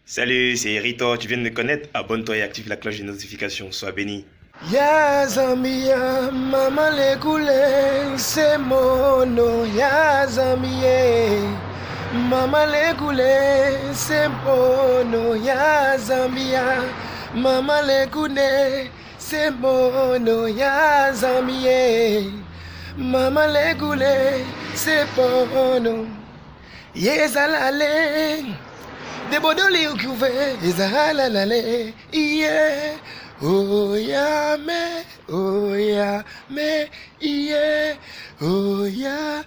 Salut, c'est Rito, tu viens de me connaître? Abonne-toi et active la cloche de notification, sois béni. Ya Zambia, mama lekule, c'est mono. Ya Zambia, mama lekule, c'est mono. Ya Zambia, mama lekule, c'est mono. Ya Zambia, mama lekule, c'est mono. Yezalale, de bodoli ukuve, yezalale, yeah. Oh yeah me, yeah, oh yeah,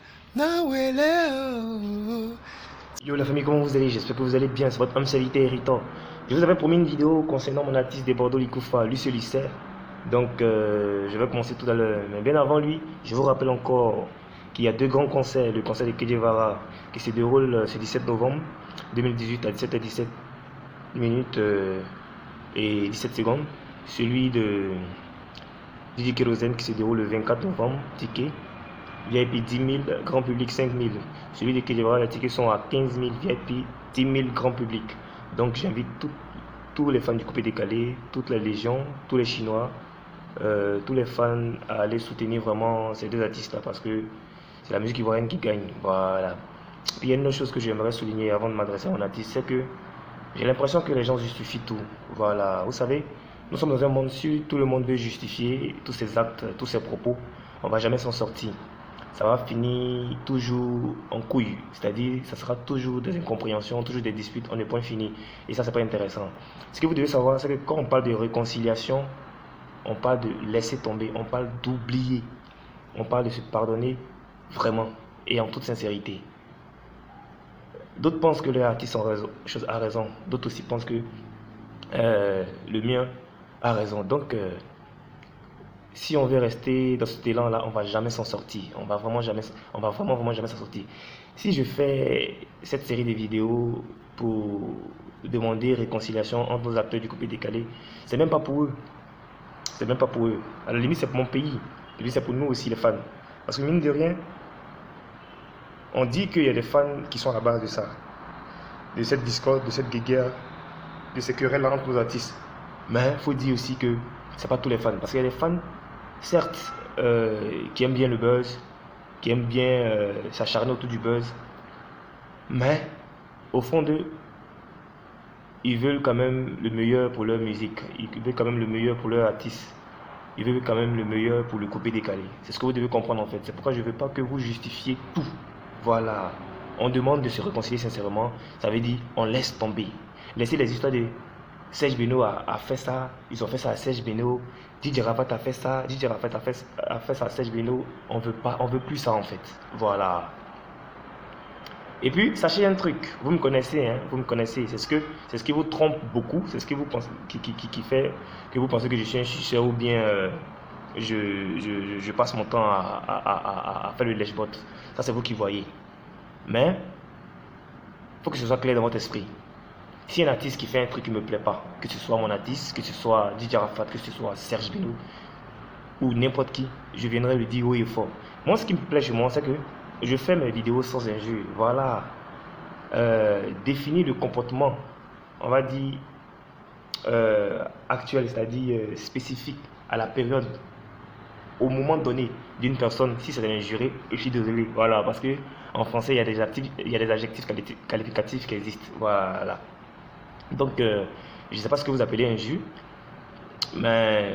nawele. Yo la famille, comment vous allez? J'espère que vous allez bien, c'est votre homme serviteur Rito. Je vous avais promis une vidéo concernant mon artiste de Bordeaux Likoufa, Lucio Lisser. Donc je vais commencer tout à l'heure. Mais bien avant lui, je vous rappelle encore qu'il y a deux grands concerts. Le concert de Kedjevara qui se déroule ce 17 novembre 2018 à 17h17 minutes et 17 secondes. Celui de Didi Kérosène qui se déroule le 24 novembre, ticket VIP 10 000, grand public 5 000. Celui de Kedjevara, les tickets sont à 15 000 VIP, 10 000 grand public. Donc j'invite tous les fans du coupé décalé, toute la légion, tous les Chinois, tous les fans à aller soutenir vraiment ces deux artistes là parce que c'est la musique ivoirienne qui gagne. Voilà. Puis il y a une autre chose que j'aimerais souligner avant de m'adresser à mon artiste, c'est que j'ai l'impression que les gens justifient tout. Voilà, vous savez, nous sommes dans un monde où tout le monde veut justifier tous ses actes, tous ses propos. On ne va jamais s'en sortir. Ça va finir toujours en couille. C'est-à-dire, ça sera toujours des incompréhensions, toujours des disputes, on n'est point fini. Et ça, c'est pas intéressant. Ce que vous devez savoir, c'est que quand on parle de réconciliation, on parle de laisser tomber, on parle d'oublier. On parle de se pardonner vraiment et en toute sincérité. D'autres pensent que l'artiste a raison, d'autres aussi pensent que le mien a raison. Donc, si on veut rester dans cet élan-là, on va jamais s'en sortir. On va vraiment jamais s'en sortir. Si je fais cette série de vidéos pour demander réconciliation entre nos acteurs du coupé décalé, c'est même pas pour eux. C'est même pas pour eux. À la limite, c'est pour mon pays. Et puis, c'est pour nous aussi, les fans. Parce que mine de rien, on dit qu'il y a des fans qui sont à la base de ça, de cette discorde, de cette guerre, de ces querelles entre nos artistes. Mais il faut dire aussi que ce n'est pas tous les fans. Parce qu'il y a des fans, certes, qui aiment bien le buzz, qui aiment bien s'acharner autour du buzz. Mais au fond d'eux, ils veulent quand même le meilleur pour leur musique. Ils veulent quand même le meilleur pour leur artiste. Ils veulent quand même le meilleur pour le coupé décalé. C'est ce que vous devez comprendre en fait. C'est pourquoi je ne veux pas que vous justifiez tout. Voilà, on demande de se réconcilier sincèrement, ça veut dire on laisse tomber. Laissez les histoires de Serge Beno a fait ça, ils ont fait ça à Serge Beno, DJ Rafat a fait ça, DJ Rafat a fait ça à Serge Beno, on veut plus ça en fait. Voilà. Et puis, sachez un truc, vous me connaissez, hein, vous me connaissez, c'est ce qui vous trompe beaucoup, c'est ce que vous pensez, qui fait que vous pensez que je suis un chicheur ou bien je passe mon temps à faire le lèche-bot. Ça, c'est vous qui voyez. Mais, il faut que ce soit clair dans votre esprit. Si un artiste qui fait un truc qui ne me plaît pas, que ce soit mon artiste, que ce soit DJ Rafat, que ce soit Serge Beno, ou n'importe qui, je viendrai le dire haut et fort. Moi, ce qui me plaît chez moi, c'est que je fais mes vidéos sans injure. Voilà. Définir le comportement, on va dire, actuel, c'est-à-dire spécifique à la période, au moment donné d'une personne. Si c'est injuré, je suis désolé. Voilà, parce que en français, il y a des adjectifs qualificatifs qui existent. Voilà. Donc, je ne sais pas ce que vous appelez injure, mais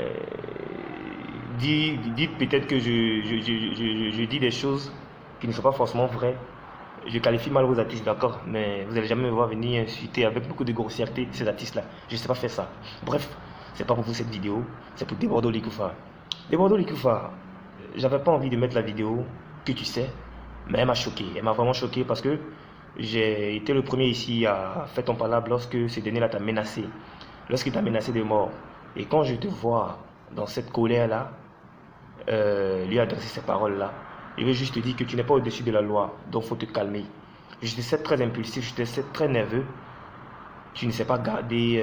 dites peut-être que je dis des choses qui ne sont pas forcément vraies. Je qualifie mal vos artistes, d'accord, mais vous n'allez jamais me voir venir insulter avec beaucoup de grossièreté ces artistes-là. Je ne sais pas faire ça. Bref, c'est pas pour vous cette vidéo, c'est pour Bordeaux Likoufa. Bordeaux Likoufa, j'avais pas envie de mettre la vidéo que tu sais, mais elle m'a choqué. Elle m'a vraiment choqué parce que j'ai été le premier ici à faire ton palabre lorsque ce dernier-là t'a menacé, lorsqu'il t'a menacé de mort. Et quand je te vois dans cette colère-là, lui adresser ces paroles-là, je veux juste te dire que tu n'es pas au-dessus de la loi, donc il faut te calmer. Je te sais très impulsif, je te sais très nerveux. Tu ne sais pas garder,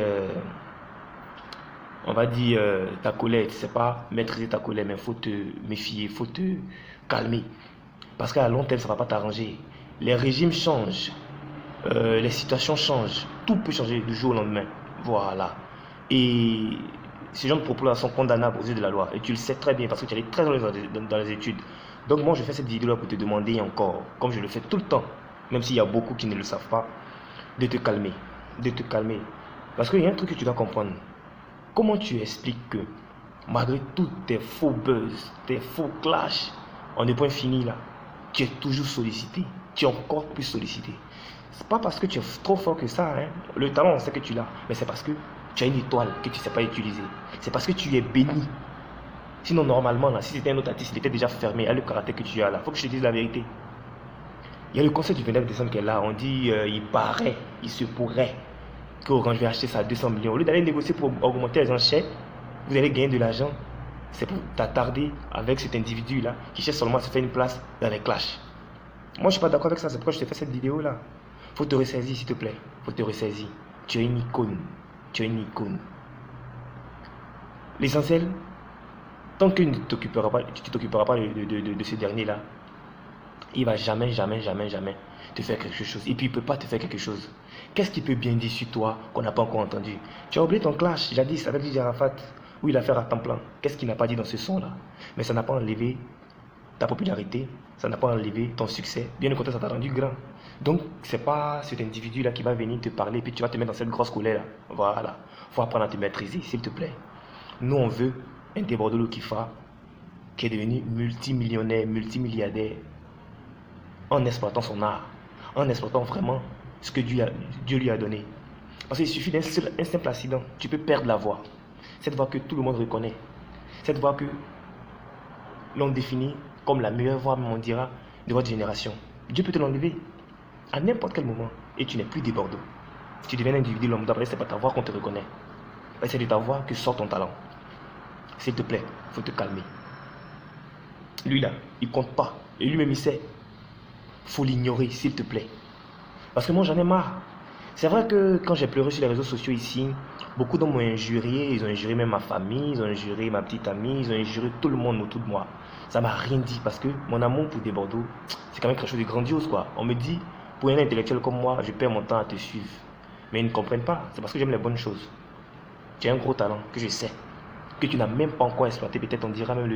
on va dire, ta colère. Tu ne sais pas maîtriser ta colère, mais il faut te méfier, il faut te calmer. Parce qu'à long terme, ça ne va pas t'arranger. Les régimes changent, les situations changent. tout peut changer du jour au lendemain. Voilà. Et ces gens de propos-là sont condamnables aux yeux de la loi. Et tu le sais très bien parce que tu allais très loin dans les études. Donc moi, je fais cette vidéo-là pour te demander encore, comme je le fais tout le temps, même s'il y a beaucoup qui ne le savent pas, de te calmer. De te calmer. Parce qu'il y a un truc que tu dois comprendre. Comment tu expliques que, malgré tous tes faux buzz, tes faux clashs, en des points finis là, tu es toujours sollicité. Tu es encore plus sollicité. C'est pas parce que tu es trop fort que ça, hein. Le talent, on sait que tu l'as, mais c'est parce que tu as une étoile que tu ne sais pas utiliser. C'est parce que tu es béni. Sinon, normalement, là, si c'était un autre artiste, il était déjà fermé à le caractère que tu as là. Il faut que je te dise la vérité. Il y a le conseil du 29 décembre qui est là. On dit, il paraît, il se pourrait que Orange va acheter ça à 200 millions. Au lieu d'aller négocier pour augmenter les enchères, vous allez gagner de l'argent. C'est pour t'attarder avec cet individu-là qui cherche seulement à se faire une place dans les clashs. Moi, je ne suis pas d'accord avec ça. C'est pourquoi je t'ai fait cette vidéo-là. Faut te ressaisir, s'il te plaît. Faut te ressaisir. Tu es une icône. Tu es une icône. L'essentiel, tant que tu ne t'occuperas pas de ce dernier-là, il ne va jamais te faire quelque chose. Et puis, il ne peut pas te faire quelque chose. Qu'est-ce qu'il peut bien dire sur toi qu'on n'a pas encore entendu? Tu as oublié ton clash, jadis, avec Didier Arafat, où il a fait à temps plein. Qu'est-ce qu'il n'a pas dit dans ce son-là? Mais ça n'a pas enlevé ta popularité, ça n'a pas enlevé ton succès. Bien au contraire, ça t'a rendu grand. Donc, ce n'est pas cet individu-là qui va venir te parler et puis tu vas te mettre dans cette grosse colère-là. Voilà. Il faut apprendre à te maîtriser, s'il te plaît. Nous, on veut un Debordolo Kifa qui est devenu multimillionnaire, multimilliardaire en exploitant son art, en exploitant vraiment ce que Dieu lui a donné. Parce qu'il suffit d'un simple accident, tu peux perdre la voix. Cette voix que tout le monde reconnaît. Cette voix que l'on définit comme la meilleure voix, on dira, de votre génération. Dieu peut te l'enlever à n'importe quel moment et tu n'es plus Debordo. Tu deviens un individu lambda, c'est pas ta voix qu'on te reconnaît. C'est de ta voix que sort ton talent. S'il te plaît, il faut te calmer. Lui là, il compte pas. Et lui-même il sait. Faut l'ignorer, s'il te plaît. Parce que moi j'en ai marre. C'est vrai que quand j'ai pleuré sur les réseaux sociaux ici, beaucoup d'hommes m'ont injurié, ils ont injuré même ma famille, ils ont injuré ma petite amie, ils ont injuré tout le monde autour de moi. Ça m'a rien dit parce que mon amour pour Debordo, c'est quand même quelque chose de grandiose quoi. On me dit, pour un intellectuel comme moi, je perds mon temps à te suivre. Mais ils ne comprennent pas, c'est parce que j'aime les bonnes choses. Tu as un gros talent que je sais, que tu n'as même pas encore exploité, peut-être on dira même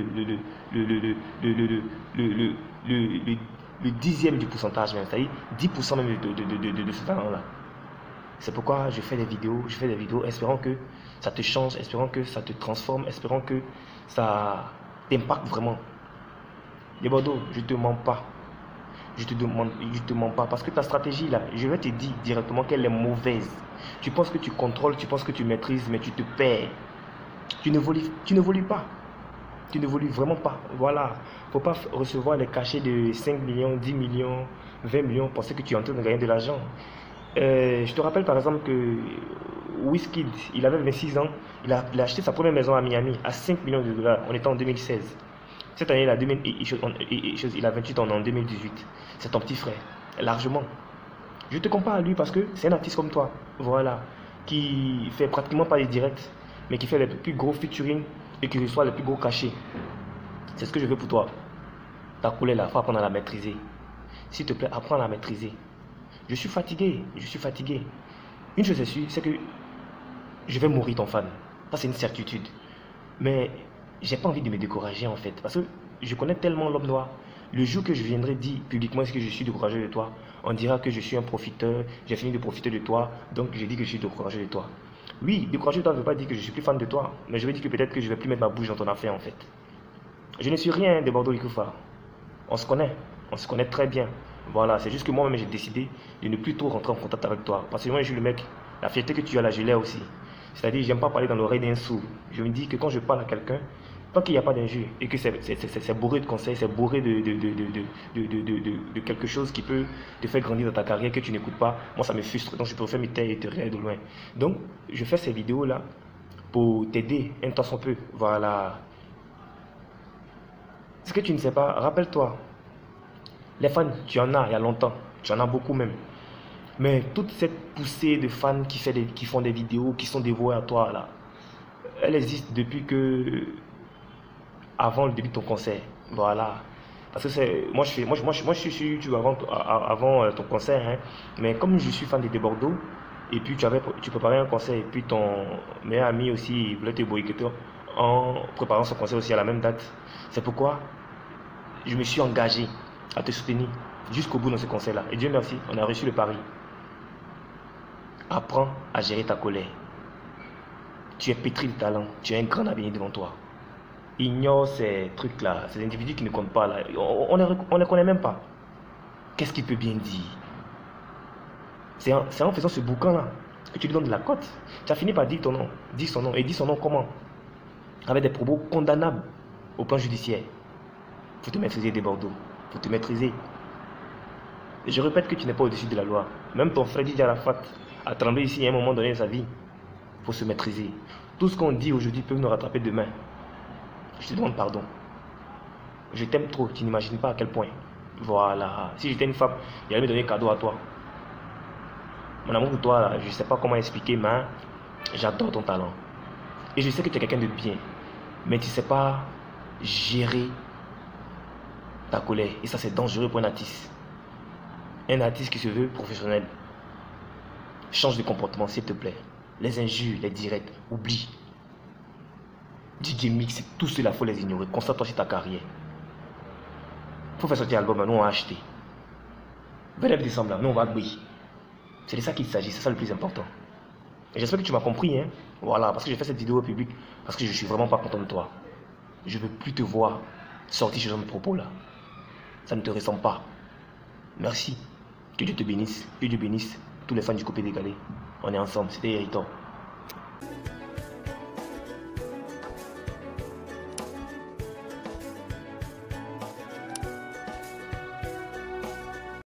le dixième du pourcentage, c'est-à-dire 10% même de ce talent-là. C'est pourquoi je fais des vidéos, espérant que ça te change, espérant que ça te transforme, espérant que ça t'impacte vraiment. Debordo, je ne te mens pas. Je te mens pas parce que ta stratégie là, je vais te dire directement qu'elle est mauvaise. Tu penses que tu contrôles, tu penses que tu maîtrises, mais tu te perds. Tu ne volis pas. Tu ne volis vraiment pas. Voilà. Faut pas recevoir les cachets de 5 millions, 10 millions, 20 millions, penser que tu es en train de gagner de l'argent. Je te rappelle par exemple que Wizkid, il avait 26 ans, il a acheté sa première maison à Miami à 5 millions de dollars. On était en 2016. Cette année, il a 28 ans en 2018. C'est ton petit frère, largement. Je te compare à lui parce que c'est un artiste comme toi, voilà, qui fait pratiquement pas les directs, mais qui fait les plus gros featuring et qui reçoit les plus gros cachets. C'est ce que je veux pour toi. Ta colère là, il faut apprendre à la maîtriser. S'il te plaît, apprends à la maîtriser. Je suis fatigué. Une chose est sûre, c'est que je vais mourir ton fan. Ça, c'est une certitude. Mais j'ai pas envie de me décourager en fait. Parce que je connais tellement l'homme noir. Le jour que je viendrai dire publiquement est-ce que je suis découragé de toi, on dira que je suis un profiteur, j'ai fini de profiter de toi, donc j'ai dit que je suis découragé de toi. Oui, découragé de toi ne veut pas dire que je suis plus fan de toi, mais je veux dire que peut-être que je vais plus mettre ma bouche dans ton affaire en fait. Je ne suis rien Debordo Ikufa. On se connaît très bien. Voilà, c'est juste que moi-même j'ai décidé de ne plus trop rentrer en contact avec toi. Parce que moi je suis le mec, la fierté que tu as là, je l'ai aussi. C'est-à-dire, j'aime pas parler dans l'oreille d'un sourd. Je me dis que quand je parle à quelqu'un, tant qu'il n'y a pas d'injure et que c'est bourré de conseils, c'est bourré de quelque chose qui peut te faire grandir dans ta carrière que tu n'écoutes pas, moi ça me frustre. Donc je préfère me taire et te regarder de loin. Donc je fais ces vidéos-là pour t'aider un temps soit peu. Voilà. Ce que tu ne sais pas, rappelle-toi, les fans, tu en as il y a longtemps, tu en as beaucoup même. Mais toute cette poussée de fans qui font des vidéos, qui sont dévoués à toi là, elle existe depuis que avant le début de ton concert. Voilà. Parce que c'est moi je suis sur YouTube avant ton concert, hein. Mais comme je suis fan de Debordo, Et puis tu préparais un concert et puis ton meilleur ami aussi voulait te boycotter en préparant son concert aussi à la même date. C'est pourquoi je me suis engagé à te soutenir jusqu'au bout dans ce concert-là. Et Dieu merci, on a reçu le pari. Apprends à gérer ta colère. Tu es pétri de talent, tu as un grand avenir devant toi. Ignore ces trucs-là, ces individus qui ne comptent pas là. On ne les connaît même pas. Qu'est-ce qu'il peut bien dire? C'est en faisant ce boucan-là que tu lui donnes de la cote. Tu as fini par dire ton nom. Dis son nom. Et dis son nom comment? Avec des propos condamnables au plan judiciaire. Il faut te maîtriser des Bordeaux. Il faut te maîtriser. Et je répète que tu n'es pas au-dessus de la loi. Même ton frère Didier Arafat a tremblé ici à un moment donné de sa vie. Il faut se maîtriser. Tout ce qu'on dit aujourd'hui peut nous rattraper demain. Je te demande pardon. Je t'aime trop. Tu n'imagines pas à quel point. Voilà. Si j'étais une femme, j'allais me donner un cadeau à toi. Mon amour pour toi, là, je ne sais pas comment expliquer, mais j'adore ton talent. Et je sais que tu es quelqu'un de bien. Mais tu ne sais pas gérer ta colère. Et ça, c'est dangereux pour un artiste. Un artiste qui se veut professionnel. Change de comportement, s'il te plaît. Les injures, les directs, oublie. DJ Mix, tout cela, il faut les ignorer. Concentre-toi sur ta carrière. Il faut faire sortir l'album, nous on a acheté. 29 décembre, nous on va briller. C'est de ça qu'il s'agit, c'est ça le plus important. Et j'espère que tu m'as compris, hein. Voilà, parce que j'ai fait cette vidéo au public, parce que je suis vraiment pas content de toi. Je veux plus te voir sortir ce genre de propos là. Ça ne te ressemble pas. Merci. Que Dieu te bénisse. Que Dieu bénisse tous les fans du Coupé Décalé. On est ensemble, c'était Hériton.